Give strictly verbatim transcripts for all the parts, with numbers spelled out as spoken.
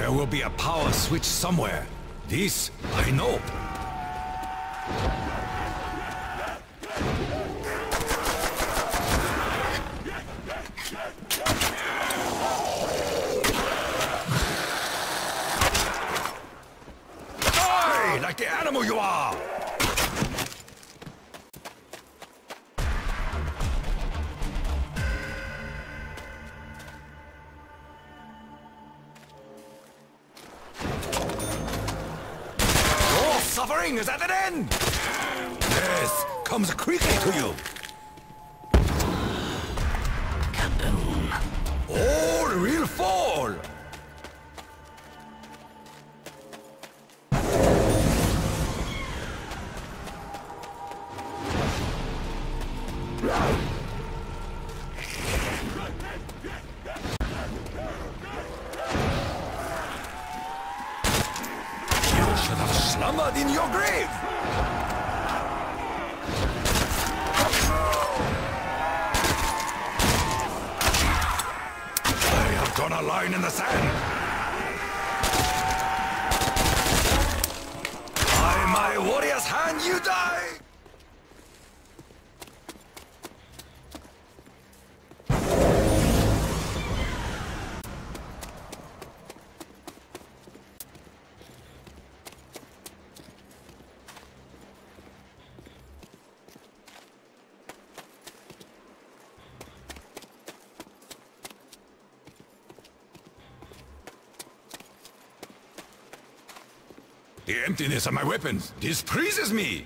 There will be a power switch somewhere. This, I know. Die like the animal you are! Suffering is at an end! Death comes quickly to you! Captain. All will fall! Slumbered in your grave! I have drawn a line in the sand! By my warrior's hand you die! The emptiness of my weapons displeases me!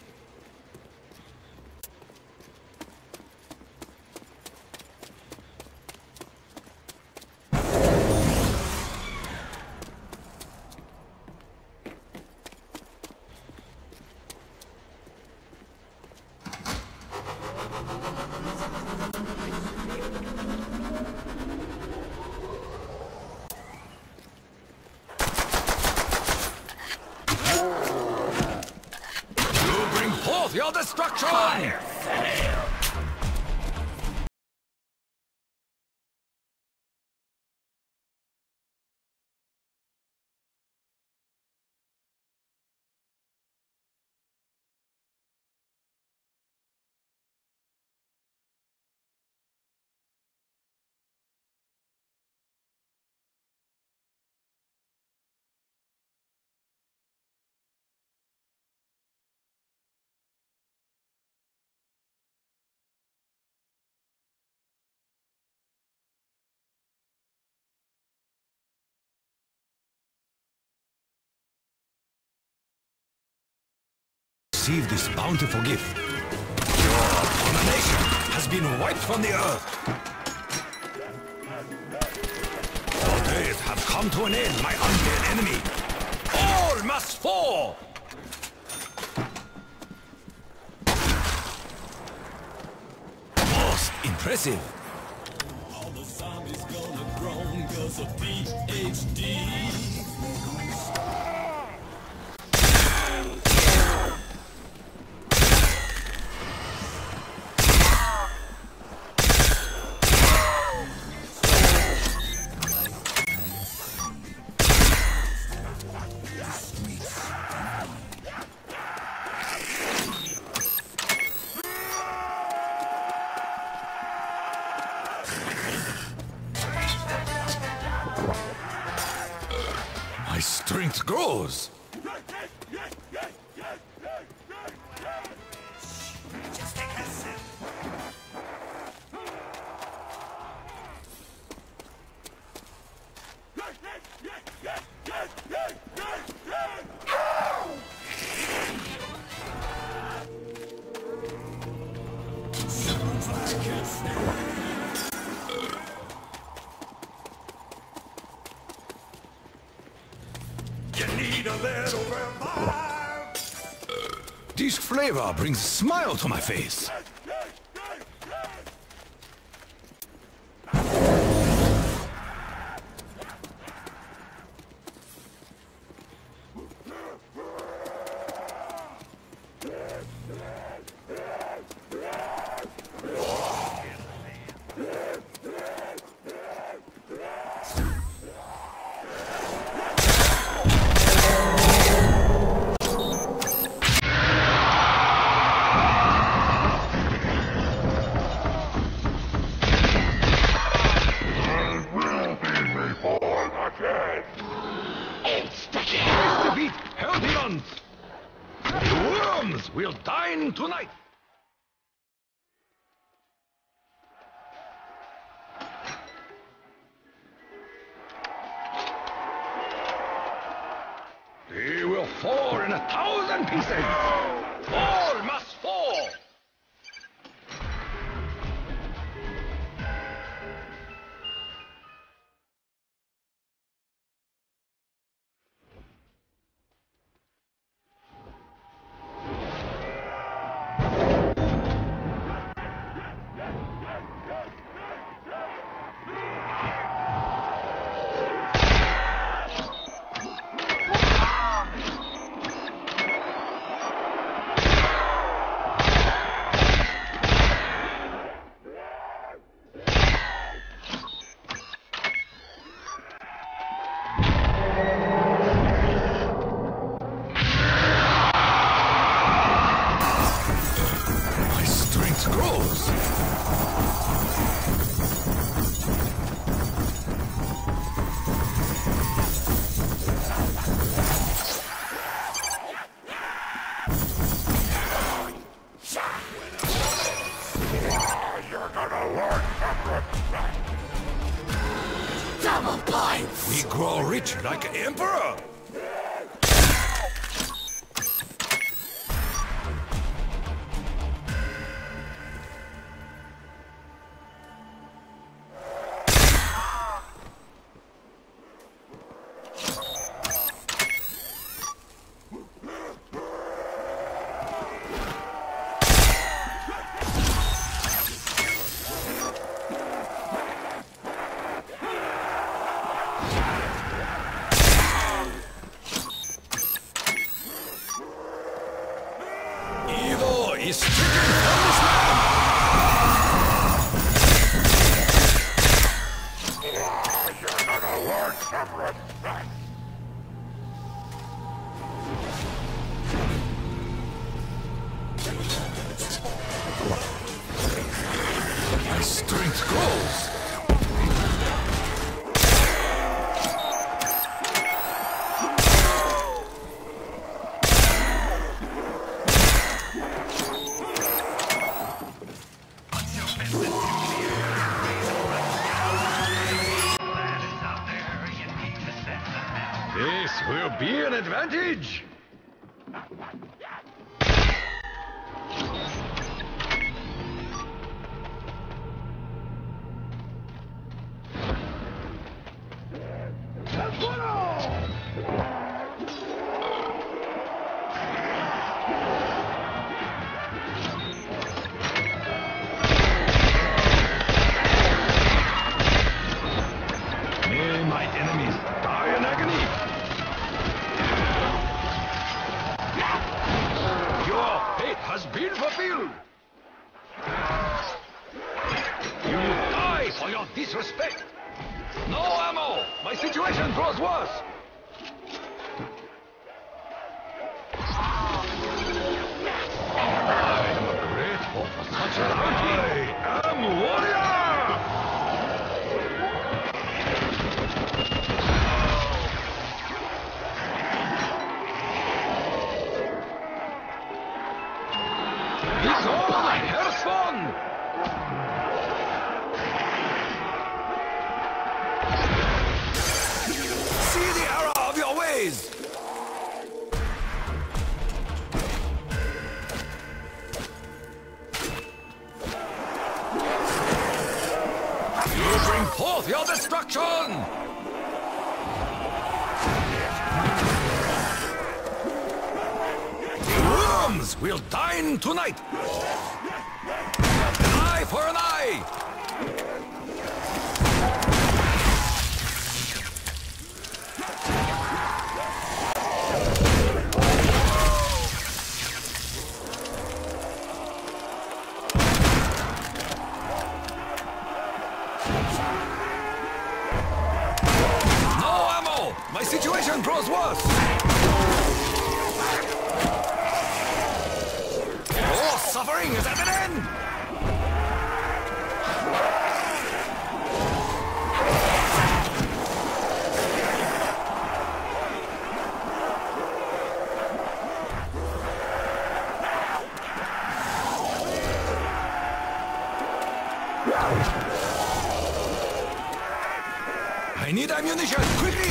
Your destruction! Fire fail! Receive this bountiful gift. Your abomination has been wiped from the earth. Your days have come to an end, my undead enemy. All must fall! Most impressive. All the zombies gonna groan cause of P H D. My strength grows. You need a little revive. This flavor brings a smile to my face. dine tonight! They will fall in a thousand pieces! All must fall! We grow rich like an emperor! Is stricken from this land! You're not a lord, Cameron! My strength grows! This will be an advantage! May my enemies die in agony! Your fate has been fulfilled! You die for your disrespect! No ammo! My situation grows worse! I am grateful for such a bounty! I am warrior! See the error of your ways! You bring forth your destruction! Worms will dine tonight! An eye for an eye! No ammo! My situation grows worse! Your suffering is at an end! I need ammunition, quickly!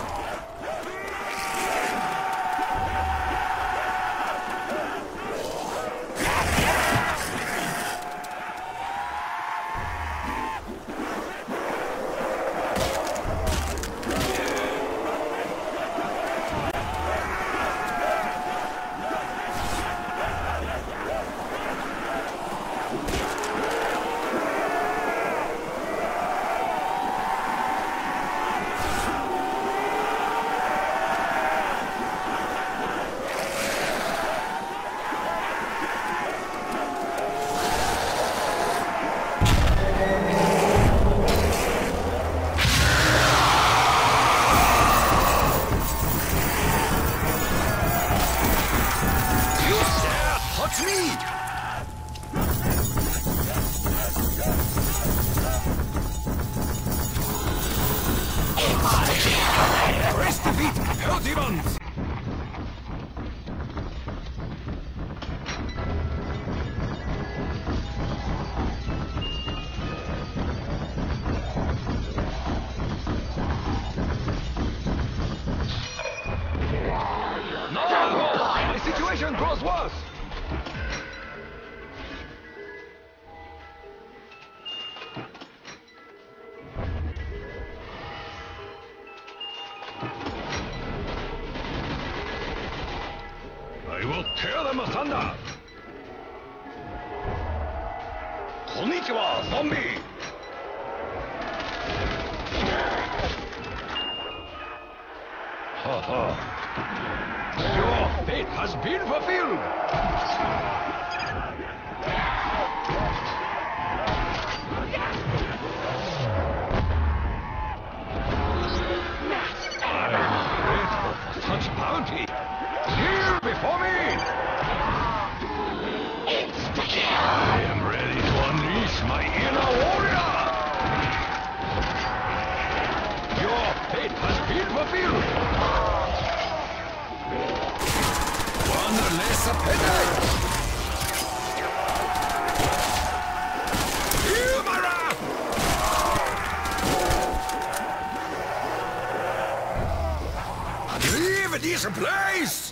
Press defeat, healthy ones! No! My situation grows worse! I will tear them asunder! Konnichiwa, zombie! Ha ha! Your fate has been fulfilled! I'm grateful for such bounty! Kneel before me! I am ready to unleash my inner warrior! Your fate has been fulfilled! One less appetite! Feel my wrath! Leave this place!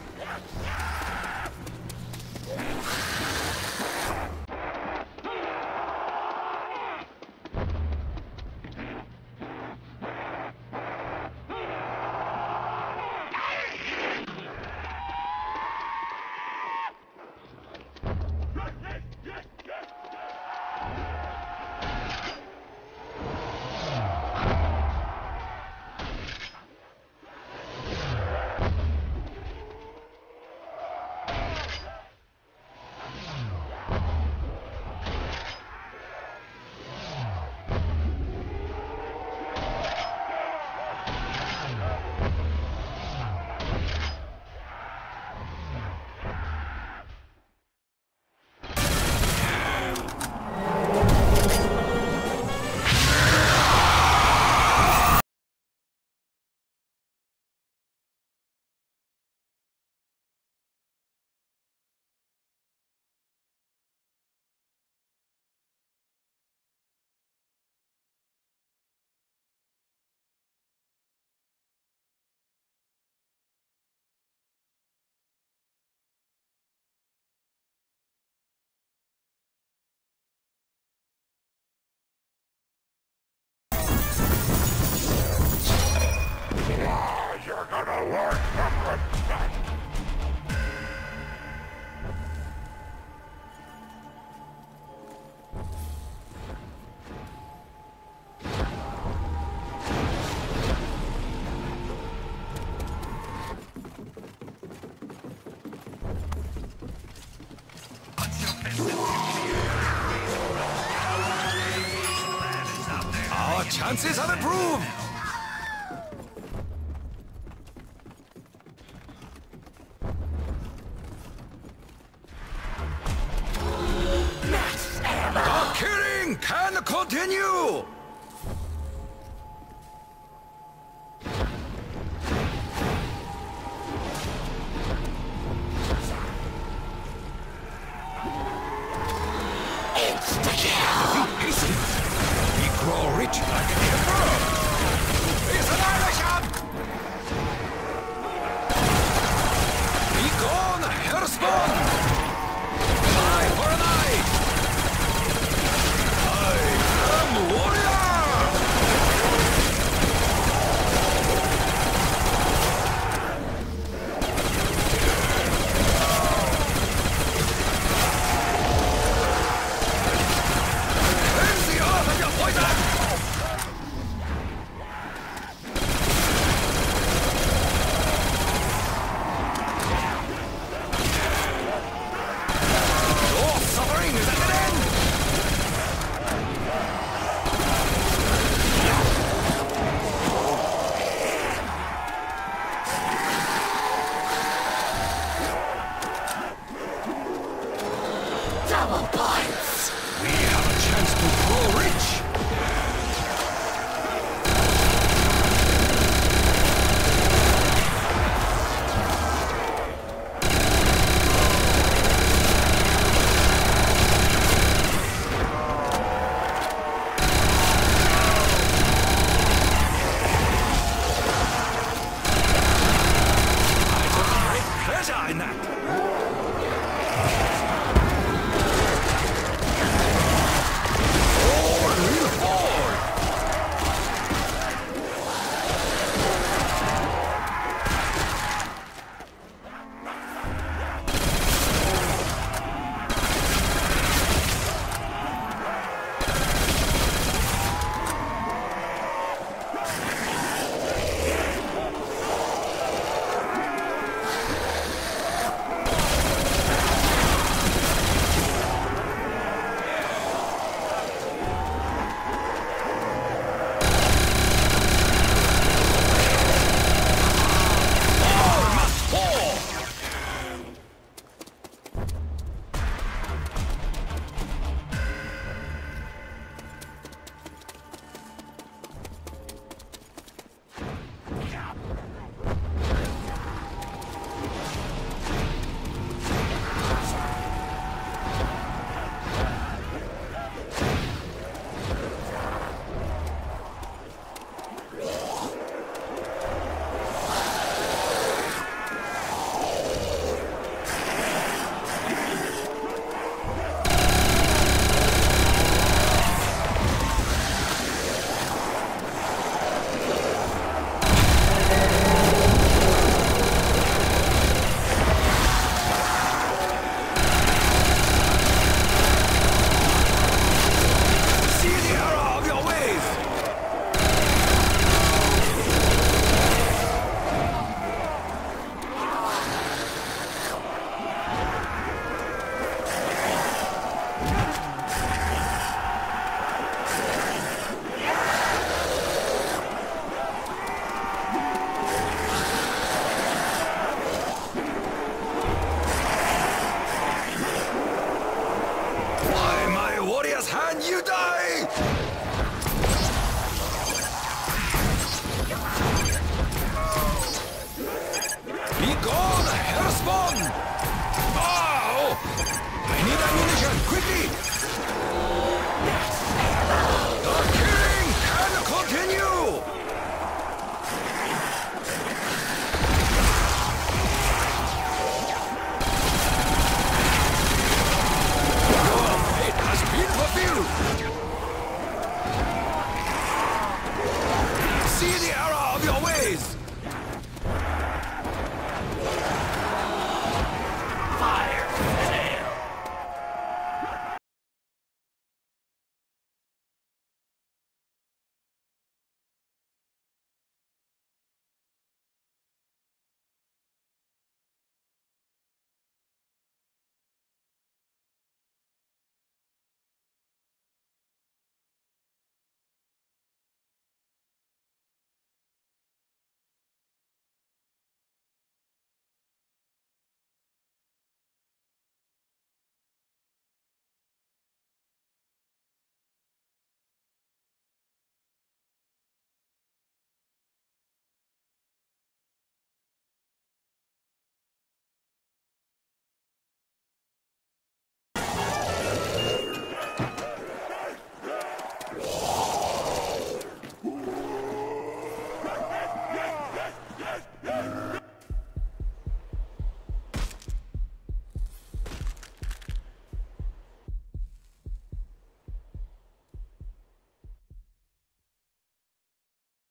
You're gonna learn from respect! Our chances have improved! The killing can continue!